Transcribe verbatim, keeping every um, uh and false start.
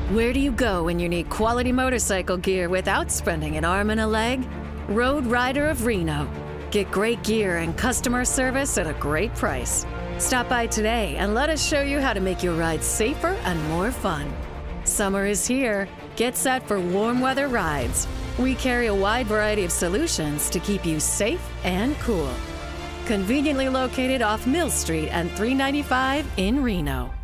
Where do you go when you need quality motorcycle gear without spending an arm and a leg? Road Rider of Reno. Get great gear and customer service at a great price. Stop by today and let us show you how to make your ride safer and more fun. Summer is here. Get set for warm weather rides. We carry a wide variety of solutions to keep you safe and cool. Conveniently located off Mill Street and three ninety-five in Reno.